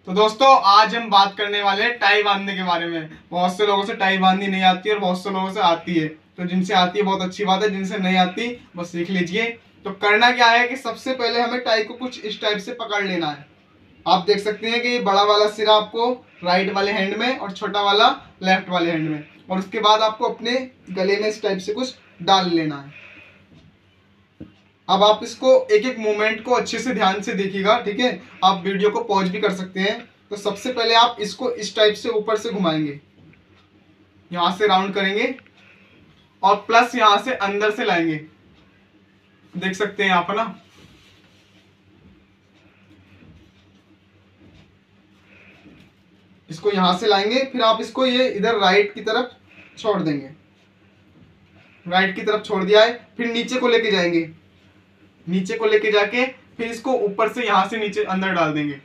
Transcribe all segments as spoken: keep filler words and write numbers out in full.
तो दोस्तों आज हम बात करने वाले हैं टाई बांधने के बारे में। बहुत से लोगों से टाई बांधनी नहीं आती और बहुत से लोगों से आती है, तो जिनसे आती है बहुत अच्छी बात है, जिनसे नहीं आती बस सीख लीजिए। तो करना क्या है कि सबसे पहले हमें टाई को कुछ इस टाइप से पकड़ लेना है। आप देख सकते हैं कि ये बड़ा वाला सिरा आपको राइट वाले हैंड में और छोटा वाला लेफ्ट वाले हैंड में, और उसके बाद आपको अपने गले में इस टाइप से कुछ डाल लेना है। अब आप इसको एक एक मूवमेंट को अच्छे से ध्यान से देखिएगा, ठीक है। आप वीडियो को पॉज भी कर सकते हैं। तो सबसे पहले आप इसको इस टाइप से ऊपर से घुमाएंगे, यहां से राउंड करेंगे और प्लस यहां से अंदर से लाएंगे। देख सकते हैं आप, है ना। इसको यहां से लाएंगे, फिर आप इसको ये इधर राइट की तरफ छोड़ देंगे। राइट की तरफ छोड़ दिया है, फिर नीचे को लेके जाएंगे। नीचे को लेके जाके फिर इसको ऊपर से यहां से नीचे अंदर डाल देंगे।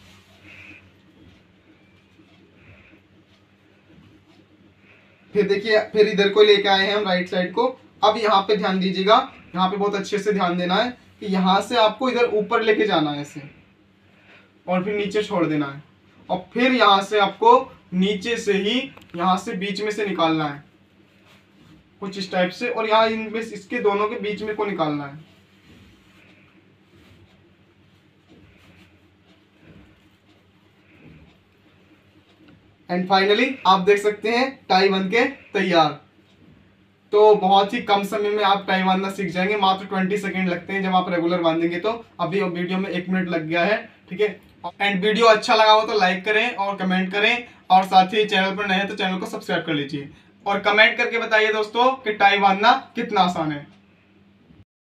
फिर देखिए, फिर इधर को लेके आए हैं हम राइट साइड को। अब यहाँ पे ध्यान दीजिएगा, यहाँ पे बहुत अच्छे से ध्यान देना है कि यहाँ से आपको इधर ऊपर लेके जाना है ऐसे, और फिर नीचे छोड़ देना है, और फिर यहाँ से आपको नीचे से ही यहाँ से बीच में से निकालना है कुछ इस टाइप से, और यहाँ इनमें इसके दोनों के बीच में को निकालना है। एंड फाइनली आप देख सकते हैं टाई बन के तैयार। तो बहुत ही कम समय में आप टाई बांधना सीख जाएंगे, मात्र ट्वेंटी सेकेंड लगते हैं जब आप रेगुलर बांधेंगे। तो अभी वीडियो में एक मिनट लग गया है, ठीक है। एंड वीडियो अच्छा लगा हो तो लाइक करें और कमेंट करें, और साथ ही चैनल पर नए हैं तो चैनल को सब्सक्राइब कर लीजिए, और कमेंट करके बताइए दोस्तों कि टाई बांधना कितना आसान है।